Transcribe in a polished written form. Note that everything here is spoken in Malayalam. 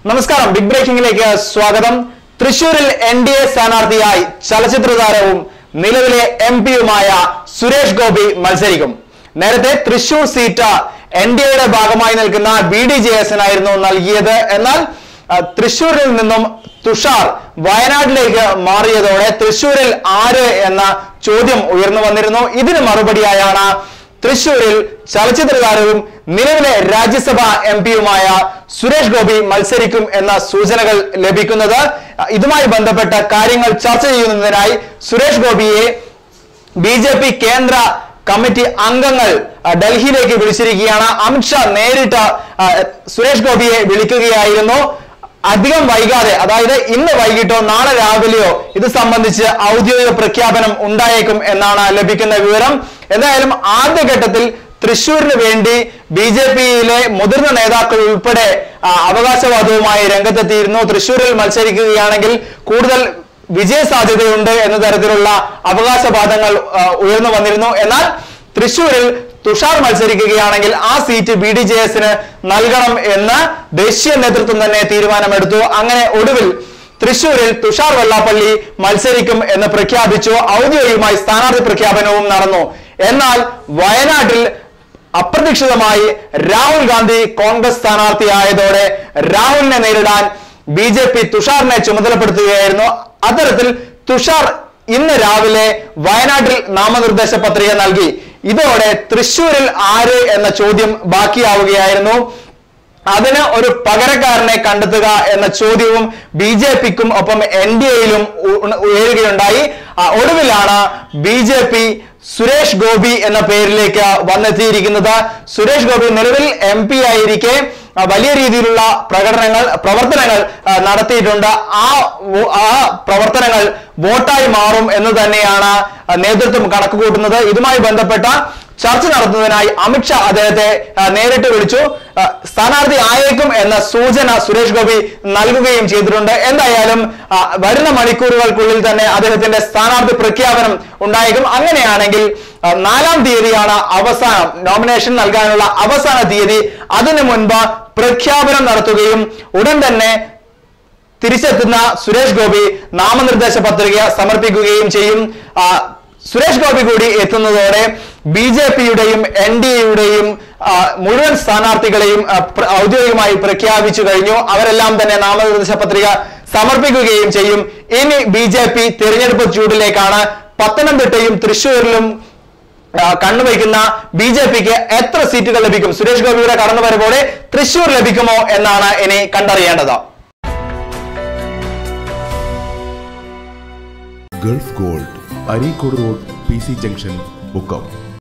നമസ്കാരം, ബിഗ് ബ്രേക്കിംഗിലേക്ക് സ്വാഗതം. തൃശൂരിൽ NDA സ്ഥാനാർത്ഥിയായി ചലച്ചിത്ര താരവും നിലവിലെ MP-യുമായ സുരേഷ് ഗോപി മത്സരിക്കും. നേരത്തെ തൃശൂർ സീറ്റ് NDAയുടെ ഭാഗമായി നിൽക്കുന്ന BDJS-നായിരുന്നു നൽകിയത്. എന്നാൽ തൃശൂരിൽ നിന്നും തുഷാർ വയനാട്ടിലേക്ക് മാറിയതോടെ തൃശൂരിൽ ആര് എന്ന ചോദ്യം ഉയർന്നു വന്നിരുന്നു. ഇതിന് മറുപടിയായാണ് തൃശൂരിൽ ചലച്ചിത്ര താരവും നിലവിലെ രാജ്യസഭാ MP-യുമായ സുരേഷ് ഗോപി മത്സരിക്കും എന്ന സൂചനകൾ ലഭിക്കുന്നത്. ഇതുമായി ബന്ധപ്പെട്ട കാര്യങ്ങൾ ചർച്ച ചെയ്യുന്നതിനായി സുരേഷ് ഗോപിയെ BJP കേന്ദ്ര കമ്മിറ്റി അംഗങ്ങൾ ഡൽഹിയിലേക്ക് വിളിച്ചിരിക്കുകയാണ്. അമിത്ഷാ നേരിട്ട് സുരേഷ് ഗോപിയെ വിളിക്കുകയായിരുന്നു. അധികം വൈകാതെ, അതായത് ഇന്ന് വൈകിട്ടോ നാളെ രാവിലെയോ ഇത് സംബന്ധിച്ച് ഔദ്യോഗിക പ്രഖ്യാപനം ഉണ്ടായേക്കും എന്നാണ് ലഭിക്കുന്ന വിവരം. എന്തായാലും ആദ്യഘട്ടത്തിൽ തൃശൂരിന് വേണ്ടി BJP-യിലെ മുതിർന്ന നേതാക്കൾ ഉൾപ്പെടെ അവകാശവാദവുമായി രംഗത്തെത്തിയിരുന്നു. തൃശൂരിൽ മത്സരിക്കുകയാണെങ്കിൽ കൂടുതൽ വിജയ സാധ്യതയുണ്ട് എന്ന തരത്തിലുള്ള അവകാശവാദങ്ങൾ ഉയർന്നു വന്നിരുന്നു. എന്നാൽ തൃശൂരിൽ തുഷാർ മത്സരിക്കുകയാണെങ്കിൽ ആ സീറ്റ് BDJS-ന് നൽകണം എന്ന് ദേശീയ നേതൃത്വം തന്നെ തീരുമാനമെടുത്തു. അങ്ങനെ ഒടുവിൽ തൃശൂരിൽ തുഷാർ വെള്ളാപ്പള്ളി മത്സരിക്കും എന്ന് പ്രഖ്യാപിച്ചു. ഔദ്യോഗികമായി സ്ഥാനാർത്ഥി പ്രഖ്യാപനവും നടന്നു. എന്നാൽ വയനാട്ടിൽ അപ്രതീക്ഷിതമായി രാഹുൽ ഗാന്ധി കോൺഗ്രസ് സ്ഥാനാർത്ഥിയായതോടെ രാഹുലിനെ നേരിടാൻ BJP തുഷാറിനെ ചുമതലപ്പെടുത്തുകയായിരുന്നു. അത്തരത്തിൽ തുഷാർ ഇന്ന് രാവിലെ വയനാട്ടിൽ നാമനിർദ്ദേശ പത്രിക നൽകി. ഇതോടെ തൃശൂരിൽ ആര് എന്ന ചോദ്യം ബാക്കിയാവുകയായിരുന്നു. അതിന് ഒരു പകരക്കാരനെ കണ്ടെത്തുക എന്ന ചോദ്യവും BJP-ക്കും ഒപ്പം NDA-യിലും ഉയരുകയുണ്ടായി. ഒടുവിലാണ് BJP സുരേഷ് ഗോപി എന്ന പേരിലേക്ക് വന്നെത്തിയിരിക്കുന്നത്. സുരേഷ് ഗോപി നിലവിൽ MP ആയിരിക്കെ വലിയ രീതിയിലുള്ള പ്രവർത്തനങ്ങൾ നടത്തിയിട്ടുണ്ട്. ആ പ്രവർത്തനങ്ങൾ വോട്ടായി മാറും എന്ന് തന്നെയാണ് നേതൃത്വം കണക്കുകൂട്ടുന്നത്. ഇതുമായി ബന്ധപ്പെട്ട ചർച്ച നടത്തുന്നതിനായി അമിത്ഷാ അദ്ദേഹത്തെ നേരിട്ട് വിളിച്ചു. സ്ഥാനാർത്ഥി ആയേക്കും എന്ന സൂചന സുരേഷ് ഗോപി നൽകുകയും ചെയ്തിട്ടുണ്ട്. എന്തായാലും വരുന്ന മണിക്കൂറുകൾക്കുള്ളിൽ തന്നെ അദ്ദേഹത്തിന്റെ സ്ഥാനാർത്ഥി പ്രഖ്യാപനം ഉണ്ടായേക്കും. അങ്ങനെയാണെങ്കിൽ 4-ാം തീയതിയാണ് അവസാനം നോമിനേഷൻ നൽകാനുള്ള അവസാന തീയതി. അതിനു മുൻപ് പ്രഖ്യാപനം നടത്തുകയും ഉടൻ തന്നെ തിരിച്ചെത്തുന്ന സുരേഷ് ഗോപി നാമനിർദ്ദേശ പത്രിക സമർപ്പിക്കുകയും ചെയ്യും. സുരേഷ് ഗോപി കൂടി എത്തുന്നതോടെ BJP-യുടെയും NDA-യുടെയും മുഴുവൻ സ്ഥാനാർത്ഥികളെയും ഔദ്യോഗികമായി പ്രഖ്യാപിച്ചു കഴിഞ്ഞു. അവരെല്ലാം തന്നെ നാമനിർദ്ദേശ പത്രിക സമർപ്പിക്കുകയും ചെയ്യും. ഇനി BJP തിരഞ്ഞെടുപ്പ് ചൂടിലേക്കാണ്. പത്തനംതിട്ടയും തൃശ്ശൂരിലും കണ്ണുവയ്ക്കുന്ന BJP-ക്ക് എത്ര സീറ്റുകൾ ലഭിക്കും? സുരേഷ് ഗോപിയുടെ കടന്നുവരവോടെ തൃശ്ശൂർ ലഭിക്കുമോ എന്നാണ് ഇനി കണ്ടറിയേണ്ടത്. Gulf Gold, Areekode road, PC junction, Mukkam.